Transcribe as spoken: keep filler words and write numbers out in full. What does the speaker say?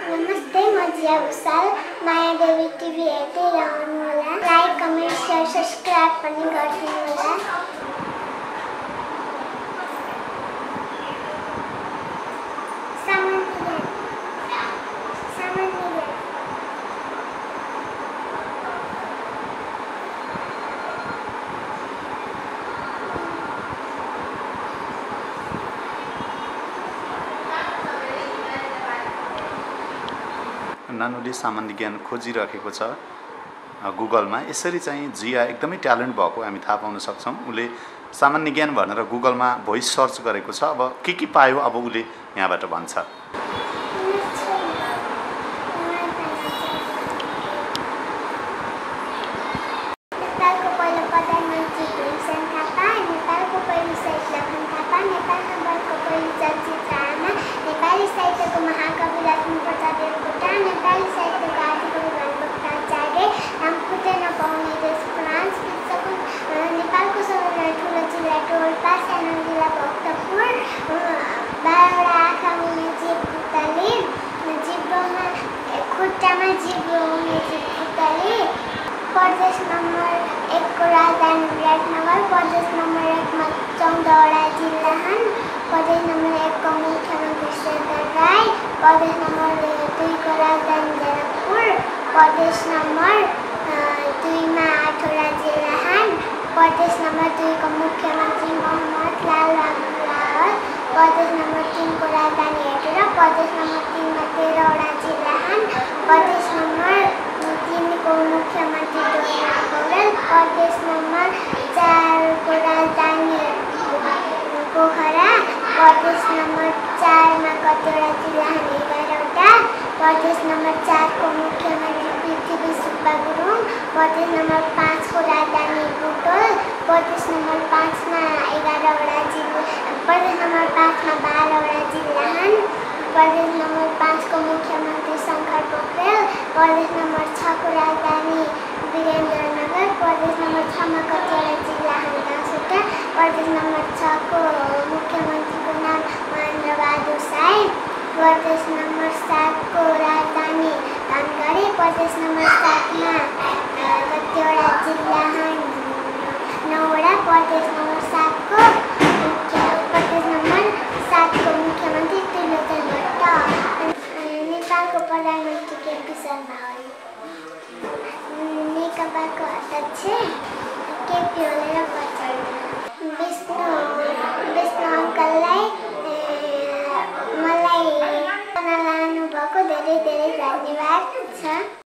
नमस्ते, म जिया भुसाल। माया देवी टिभी हेर्दै रहनुहोला। लाइक, कमेन्ट, शेयर, सब्स्क्राइब पनि गरिदिनुहोला। नानुले सामान्य ज्ञान खोजिरहेको छ गुगलमा। यसरी चाहिँ जिया एकदमै ट्यालेन्ट भएको हामी थाहा पाउन सक्छौँ। उसले सामान्य ज्ञान भनेर गुगलमा भोइस सर्च गरेको छ। अब के के पायो अब उसले यहाँबाट भन्छ। नेपालको पहिलो प्रधानमन्त्री भीमसेन थापा, नेपालको पहिलो शहीद लखन थापा, नेपालको बलको पहिलो चलचित्र आमा, नेपाली साहित्यको महाकवि लक्ष्मीप्रसाद देवकोटा, नेपाली साहित्यको आदिकवि भानुभक्त आचार्य, नामखुट्टै नपाउने देश फ्रान्स, विश्वको नेपालको सबैभन्दा ठुलो जिल्ला डोल्पा, सानो जिल्ला भक्तपुर, बाह्रवटा आँखा हुने जीव पुतली, जिब्रोमा खुट्टामा जिब्रो हुने जीव पुतली, प्रदेश नम्बर एकको राजधानी विराटनगर, प्रदेश नम्बर एकमा चौधवटा जिल्ला हुन्, प्रदेश नम्बर एकको मुख्यमन्त्री शेरधर राई, प्रदेश नम्बर दुईको राजधानी जनकपुर, प्रदेश नम्बर दुईमा आठवटा जिल्ला हुन्, प्रदेश नम्बर दुईको मुख्यमन्त्री मोहम्मद लाल रावत, प्रदेश नम्बर तीनको राजधानी हेटौँडा, प्रदेश नम्बर तीनमा तेह्रवटा जिल्ला हुन्, प्रदेश नम्बर तीनको मुख्यमन्त्री डोना पौडेल, प्रदेश नम्बर चारको राजधानी पोखरा, प्रदेश नम्बर चारमा कतिवटा जिल्ला हुन्? एघारवटा, प्रदेश नम्बर चारको मुख्यमन्त्री पृथ्वी सुब्बा गुरुङ, प्रदेश नम्बर पाँचको राजधानी बुटोल, प्रदेश नम्बर पाँचमा एघारवटा जिल्ला, प्रदेश नम्बर पाँचमा बाह्रवटा जिल्ला हुन्, प्रदेश नम्बर पाँचको मुख्यमन्त्री शङ्कर पोखरेल, प्रदेश नम्बर छको राजधानी वीरेन्द्रनगर, प्रदेश नम्बर छमा कतिवटा जिल्ला हुन्? दसवटा, प्रदेश नम्बर छको मुख्यमन्त्रीको नाम महेन्द्र बहादुर साई, प्रदेश नम्बर सातको राजधानी धनगढी, प्रदेश नम्बर सातमा कतिवटा जिल्ला हुन्? नौवटा, प्रदेश नम्बर सातको प्रदेश नम्बर सातको मुख्यमन्त्री त्रिलोचन भट्ट, नेपालको प्रधानमन्त्री केपी शर्मा ओली, नेकपाको अध्यक्ष केपी ओली र विष्णु विष्णु अङ्कललाई मलाई लानुभएको धेरै धेरै धन्यवाद छ।